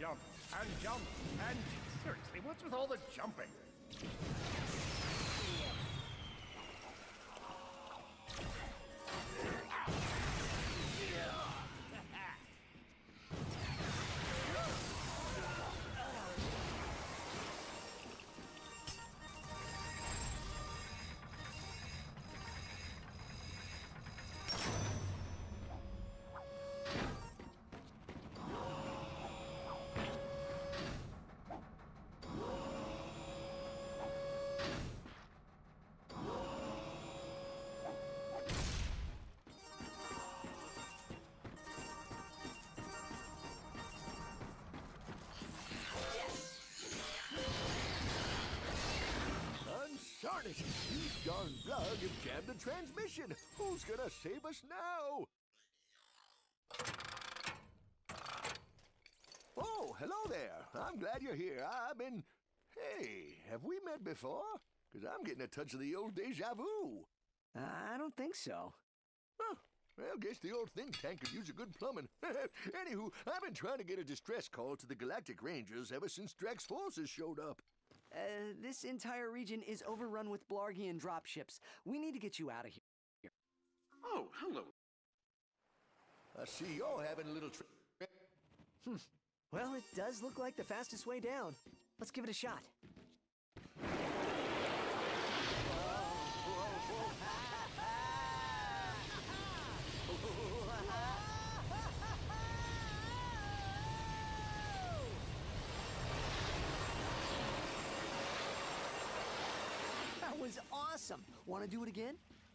jump and jump and... Seriously, what's with all the jumping? Darn it! These darn Blug have jammed the transmission! Who's gonna save us now? Oh, hello there. I'm glad you're here. I've been... Hey, have we met before? Because I'm getting a touch of the old deja vu. I don't think so. Huh. Well, guess the old think tank could use a good plumbing. Anywho, I've been trying to get a distress call to the Galactic Rangers ever since Drax forces showed up. This entire region is overrun with Blargian dropships. We need to get you out of here. Oh, hello. I see you're having a little Well, it does look like the fastest way down. Let's give it a shot. That was awesome. Want to do it again?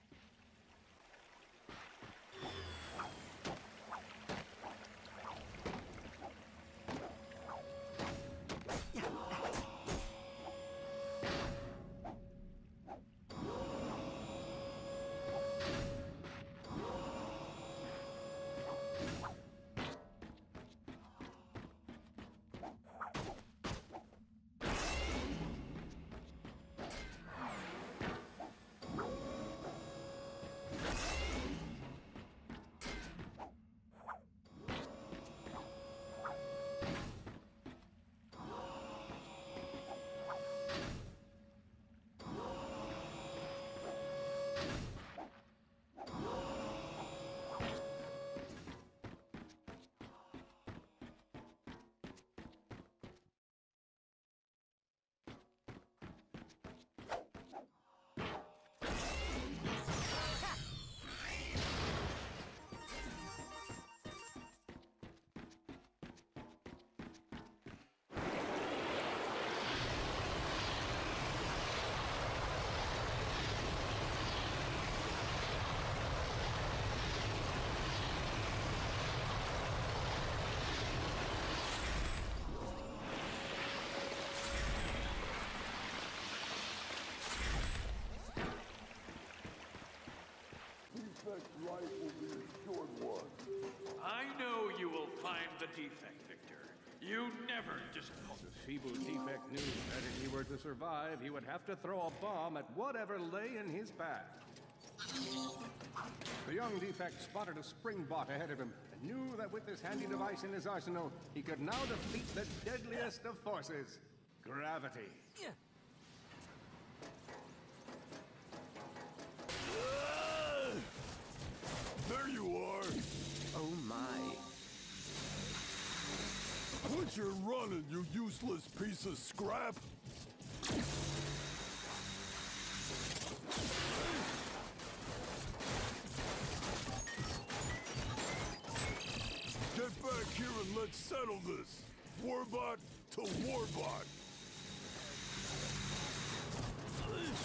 I know you will find the defect, Victor. You never just... If feeble defect knew that if he were to survive, he would have to throw a bomb at whatever lay in his path. The young defect spotted a spring bot ahead of him and knew that with this handy device in his arsenal, he could now defeat the deadliest of forces, gravity. There you are! Oh my. Quit your running, you useless piece of scrap! Get back here and let's settle this! Warbot to Warbot!